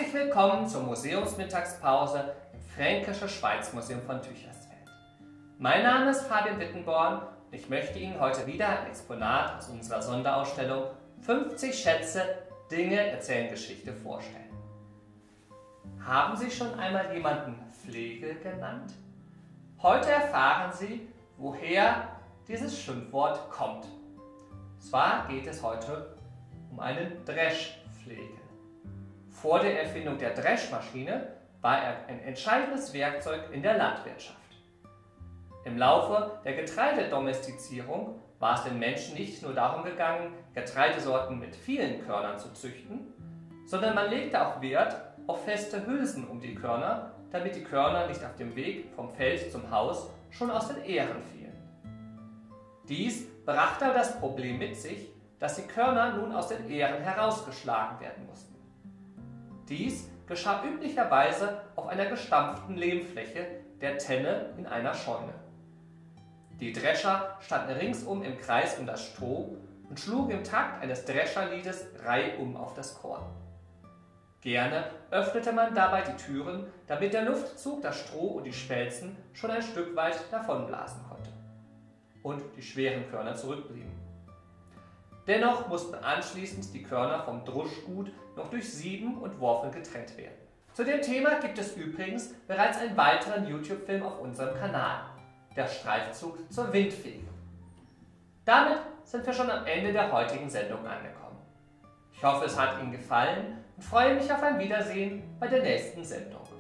Herzlich willkommen zur Museumsmittagspause im Fränkische Schweiz-Museum von Tüchersfeld. Mein Name ist Fabian Wittenborn und ich möchte Ihnen heute wieder ein Exponat aus unserer Sonderausstellung 50 Schätze, Dinge erzählen Geschichte vorstellen. Haben Sie schon einmal jemanden Flegel genannt? Heute erfahren Sie, woher dieses Schimpfwort kommt. Zwar geht es heute um einen Dreschflegel. Vor der Erfindung der Dreschmaschine war er ein entscheidendes Werkzeug in der Landwirtschaft. Im Laufe der Getreidedomestizierung war es den Menschen nicht nur darum gegangen, Getreidesorten mit vielen Körnern zu züchten, sondern man legte auch Wert auf feste Hülsen um die Körner, damit die Körner nicht auf dem Weg vom Feld zum Haus schon aus den Ähren fielen. Dies brachte aber das Problem mit sich, dass die Körner nun aus den Ähren herausgeschlagen werden mussten. Dies geschah üblicherweise auf einer gestampften Lehmfläche der Tenne in einer Scheune. Die Drescher standen ringsum im Kreis um das Stroh und schlugen im Takt eines Drescherliedes reihum auf das Korn. Gerne öffnete man dabei die Türen, damit der Luftzug das Stroh und die Spelzen schon ein Stück weit davonblasen konnte und die schweren Körner zurückblieben. Dennoch mussten anschließend die Körner vom Druschgut noch durch Sieben und Worfeln getrennt werden. Zu dem Thema gibt es übrigens bereits einen weiteren YouTube-Film auf unserem Kanal, der Streifzug zur Windfege. Damit sind wir schon am Ende der heutigen Sendung angekommen. Ich hoffe, es hat Ihnen gefallen und freue mich auf ein Wiedersehen bei der nächsten Sendung.